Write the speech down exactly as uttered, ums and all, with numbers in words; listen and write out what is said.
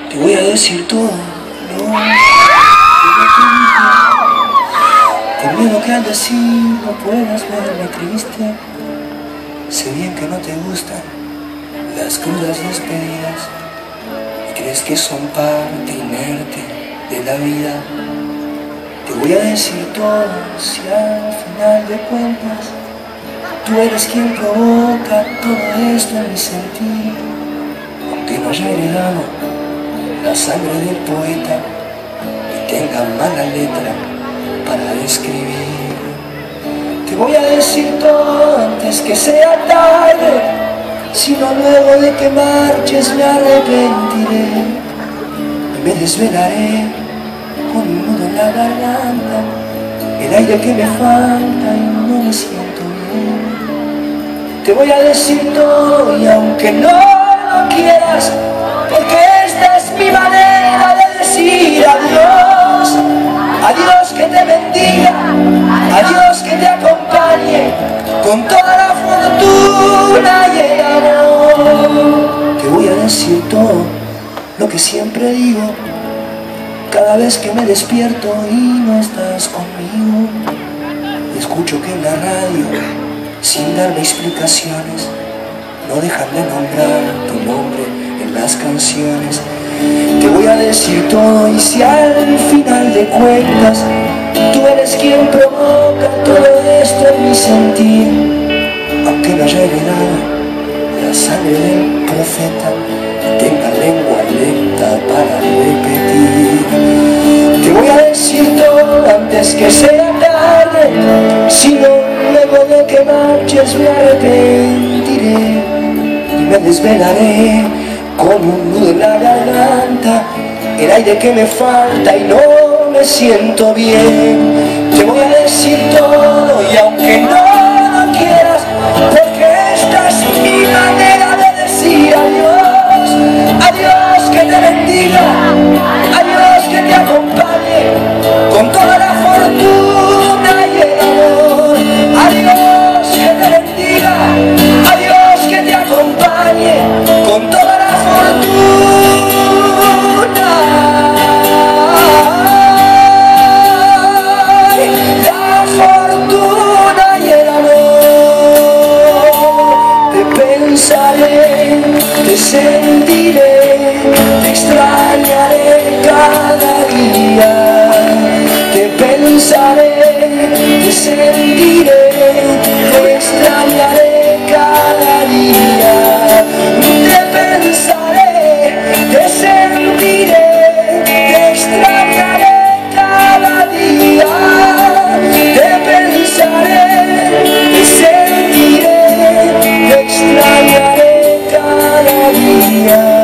Te voy a decir todo, no, con miedo que al decir no puedas verme triste. Sé bien que no te gustan las crudas despedidas y crees que son parte inerte de la vida. Te voy a decir todo si al final de cuentas tú eres quien provoca todo esto en mi sentir. Aunque no haya heredado la sangre del poeta y tenga mala letra para describir, te voy a decir todo antes que sea tarde, sino luego de que marches me arrepentiré y me desvelaré con un nudo en la garganta, el aire que me falta y no me siento bien. Te voy a decir todo y aunque no lo quieras, porque esta es mi manera de decir adiós. Adiós, que te bendiga, adiós, que te acompañe con toda la fortuna y el amor. Te voy a decir todo lo que siempre digo cada vez que me despierto y no estás conmigo. Escucho que en la radio, sin darme explicaciones, no dejan de nombrar tu nombre en las canciones. Te voy a decir todo y si al final de cuentas tú eres quien provoca todo esto en mi sentir, aunque no haya heredado la sangre del profeta y tenga lengua lenta para repetir. Te voy a decir todo antes que sea tarde, si no luego de que marches me arrepentiré y me desvelaré con un nudo en la garganta, el aire que me falta y no me siento bien. Te voy a decir todo y aunque no lo quieras, porque esta es mi manera de decir adiós. Adiós, que te bendiga, adiós, que te acompañe con toda la fortuna y el amor. Adiós, que te bendiga, adiós, que te acompañe con toda la te sentiré, te extrañaré cada día. Te pensaré, te sentiré, te extrañaré cada día. Te pensaré, te sentiré, te extrañaré cada día. Te pensaré, te sentiré, te extrañaré cada día.